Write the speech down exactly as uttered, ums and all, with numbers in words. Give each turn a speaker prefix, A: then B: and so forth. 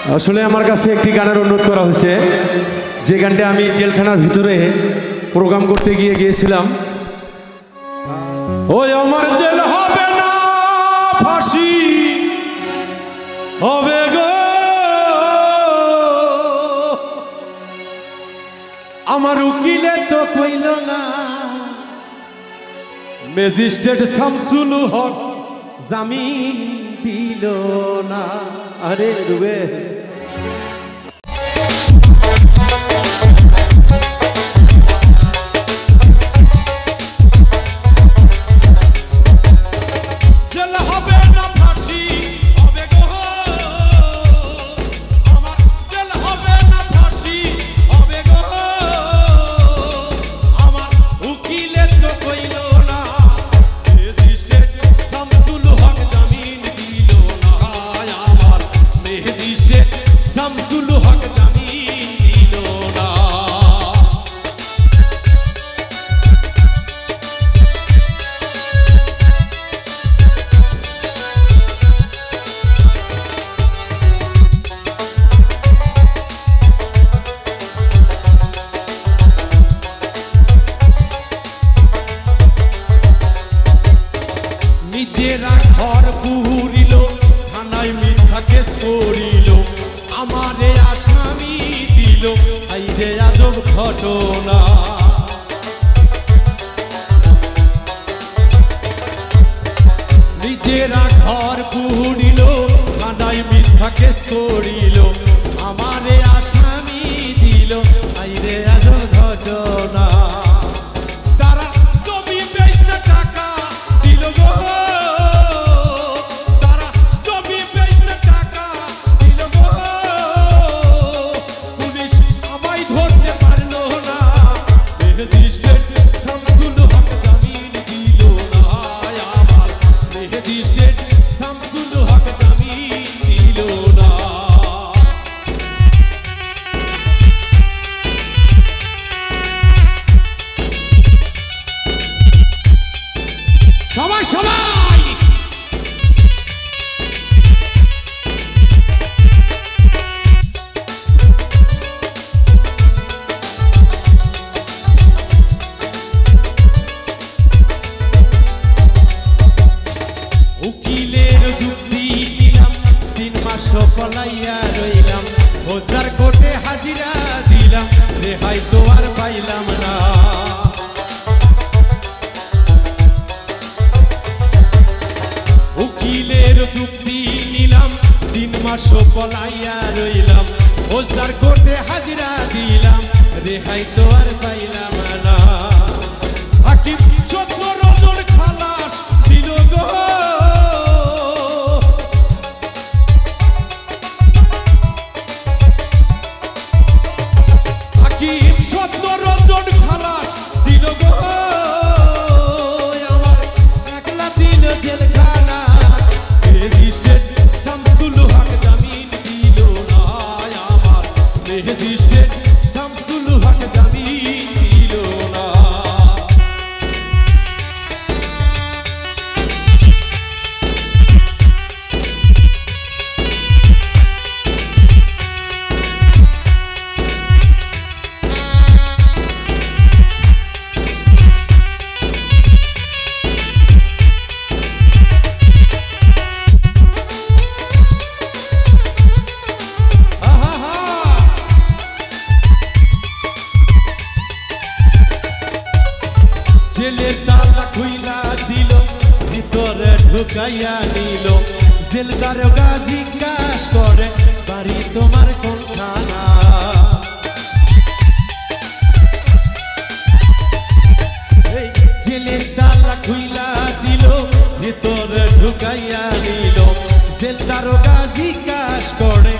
A: আসলে আমার কাছে একটি গানের অনুরোধ করা হয়েছে, যে গানটা আমি জেলখানার ভিতরে প্রোগ্রাম করতে গিয়ে গিয়েছিলাম। ওই আমার জেল হবে না, ফাঁসি হবে গো, আমার উকিলে তো কইল না, ম্যাজিস্ট্রেট শামসুল হক জামিন দিল না। আরে রুবে ঘর পুরিল, থানায় মিথ্যা কেস করিল, আমারে আসামি দিল, আইরে আজব ঘটনা। নিজেরা ঘর পুরিল, থানায় মিথ্যা কেস করিল, আমারে আসামি দিল, আইরে আজব ঘটনা। তারা জমি বেচতে টাকা দিল গো, সবাই সবাই উকিলের যুক্তি দিলাম, তিন মাস পলাইয়া রইলাম, ফৌজদার কোর্টে হাজিরা দিলাম, রেহাই তো আর পাইলাম না। উকিলের যুক্তি নিলাম, তিন মাস পলাইয়া রইলাম, ফৌজদার কোর্টে হাজিরা দিলাম, রেহাই তো আর পাইলাম না। হাকিম সতেরো জন খালাস দিল গো, হাকিম সতেরো জন খালাস দিল গো, আমার একলা দিল জেলখানা, ম্যাজিস্ট্রেট শামসুল হক জামিন দিল না, আমার ম্যাজিস্ট্রেট শামসুল হক জামিন দিল না। জেলের তালা খুইলা দিল, ভিতরে ঢুকাইয়া নিল, জেল দারোগা জিজ্ঞাস করে বাড়ি তোমার কোনখানা। জেলের তালা খুইলা দিল, ভিতরে ঢুকাইয়া নিল, জেল দারোগা জিজ্ঞাস করে